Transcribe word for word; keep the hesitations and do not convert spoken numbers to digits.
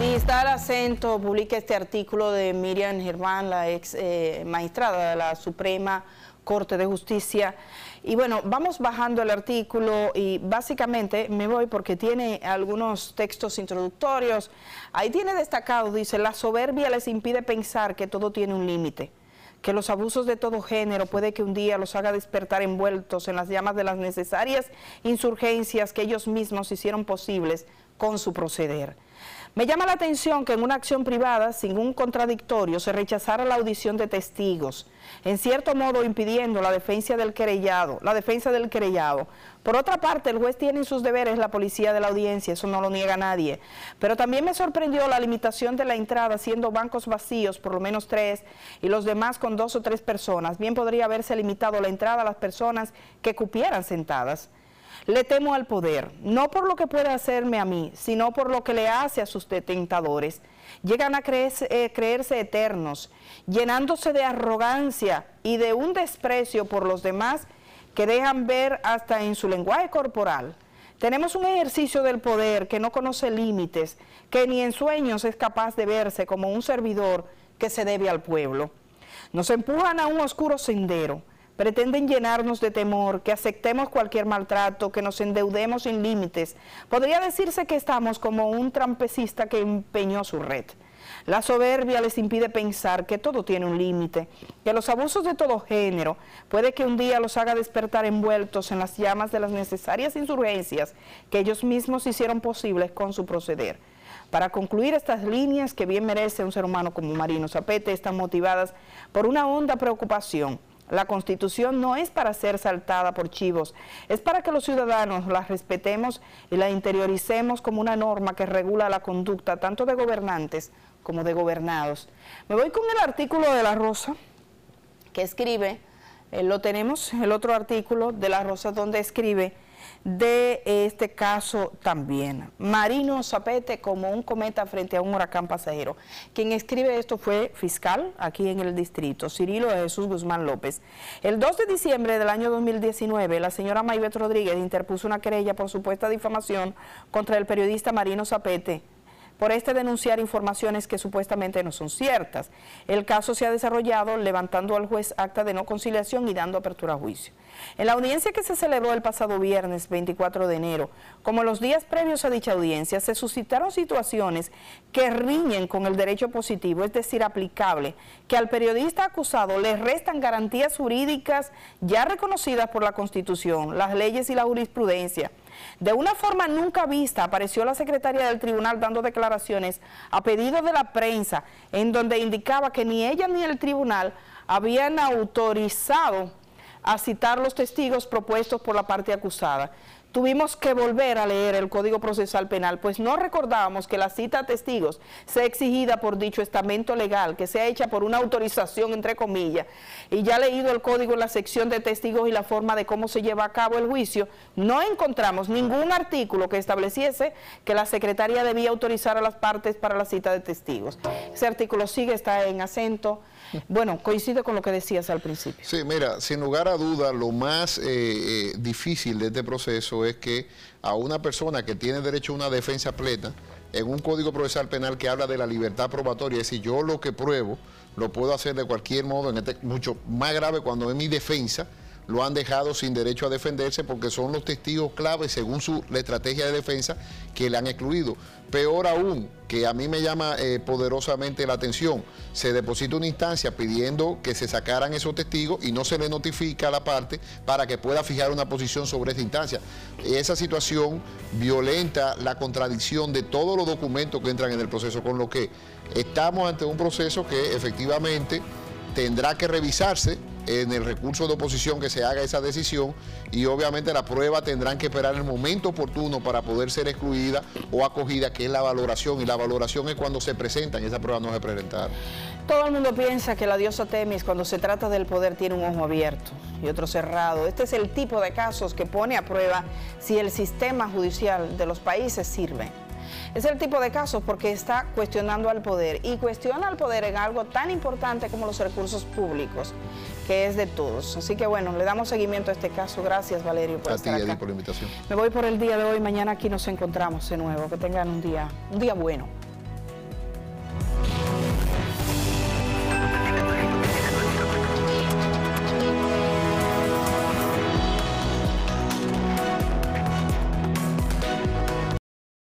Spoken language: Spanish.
Digital Acento publica este artículo de Miriam Germán, la ex eh, magistrada de la Suprema Corte de Justicia. Y bueno, vamos bajando el artículo y básicamente me voy porque tiene algunos textos introductorios. Ahí tiene destacado, dice, la soberbia les impide pensar que todo tiene un límite, que los abusos de todo género puede que un día los haga despertar envueltos en las llamas de las necesarias insurgencias que ellos mismos hicieron posibles con su proceder. Me llama la atención que en una acción privada, sin un contradictorio, se rechazara la audición de testigos, en cierto modo impidiendo la defensa del querellado, la defensa del querellado. Por otra parte, el juez tiene en sus deberes la policía de la audiencia, eso no lo niega nadie. Pero también me sorprendió la limitación de la entrada, siendo bancos vacíos, por lo menos tres, y los demás con dos o tres personas. Bien podría haberse limitado la entrada a las personas que cupieran sentadas. Le temo al poder, no por lo que puede hacerme a mí, sino por lo que le hace a sus detentadores. Llegan a creerse, eh, creerse eternos, llenándose de arrogancia y de un desprecio por los demás que dejan ver hasta en su lenguaje corporal. Tenemos un ejercicio del poder que no conoce límites, que ni en sueños es capaz de verse como un servidor que se debe al pueblo. Nos empujan a un oscuro sendero. Pretenden llenarnos de temor, que aceptemos cualquier maltrato, que nos endeudemos sin límites. Podría decirse que estamos como un trampecista que empeñó su red. La soberbia les impide pensar que todo tiene un límite, que los abusos de todo género puede que un día los haga despertar envueltos en las llamas de las necesarias insurgencias que ellos mismos hicieron posibles con su proceder. Para concluir, estas líneas que bien merece un ser humano como Marino Zapete están motivadas por una honda preocupación. La Constitución no es para ser saltada por chivos, es para que los ciudadanos la respetemos y la interioricemos como una norma que regula la conducta tanto de gobernantes como de gobernados. Me voy con el artículo de La Rosa, que escribe, eh, lo tenemos, el otro artículo de La Rosa donde escribe de este caso también. Marino Zapete como un cometa frente a un huracán pasajero. Quien escribe esto fue fiscal aquí en el distrito, Cirilo Jesús Guzmán López. El dos de diciembre del año dos mil diecinueve, la señora Maybeth Rodríguez interpuso una querella por supuesta difamación contra el periodista Marino Zapete, por este denunciar informaciones que supuestamente no son ciertas. El caso se ha desarrollado levantando al juez acta de no conciliación y dando apertura a juicio. En la audiencia que se celebró el pasado viernes veinticuatro de enero, como los días previos a dicha audiencia, se suscitaron situaciones que riñen con el derecho positivo, es decir, aplicable, que al periodista acusado le restan garantías jurídicas ya reconocidas por la Constitución, las leyes y la jurisprudencia. De una forma nunca vista apareció la secretaria del tribunal dando declaraciones a pedido de la prensa en donde indicaba que ni ella ni el tribunal habían autorizado a citar los testigos propuestos por la parte acusada. Tuvimos que volver a leer el Código Procesal Penal, pues no recordábamos que la cita a testigos sea exigida por dicho estamento legal, que sea hecha por una autorización, entre comillas. Y ya leído el código en la sección de testigos y la forma de cómo se lleva a cabo el juicio, no encontramos ningún artículo que estableciese que la secretaria debía autorizar a las partes para la cita de testigos. Ese artículo sigue, está en acento. Bueno, coincide con lo que decías al principio. Sí, mira, sin lugar a duda, lo más eh, eh, difícil de este proceso es que a una persona que tiene derecho a una defensa plena, en un Código Procesal Penal que habla de la libertad probatoria, es decir, yo lo que pruebo lo puedo hacer de cualquier modo, en este mucho más grave cuando es mi defensa, lo han dejado sin derecho a defenderse porque son los testigos claves según su la estrategia de defensa que le han excluido. Peor aún, que a mí me llama eh, poderosamente la atención, se deposita una instancia pidiendo que se sacaran esos testigos y no se le notifica a la parte para que pueda fijar una posición sobre esa instancia. Esa situación violenta la contradicción de todos los documentos que entran en el proceso, con lo que estamos ante un proceso que efectivamente tendrá que revisarse en el recurso de oposición que se haga esa decisión y obviamente la prueba tendrán que esperar el momento oportuno para poder ser excluida o acogida, que es la valoración, y la valoración es cuando se presentan, esa prueba no se presentaron. Todo el mundo piensa que la diosa Temis cuando se trata del poder tiene un ojo abierto y otro cerrado. Este es el tipo de casos que pone a prueba si el sistema judicial de los países sirve. Es el tipo de casos porque está cuestionando al poder y cuestiona al poder en algo tan importante como los recursos públicos, que es de todos. Así que bueno, le damos seguimiento a este caso. Gracias, Valerio, por a estar ti, acá. Eddie, por la invitación. Me voy por el día de hoy, mañana aquí nos encontramos de nuevo. Que tengan un día, un día bueno.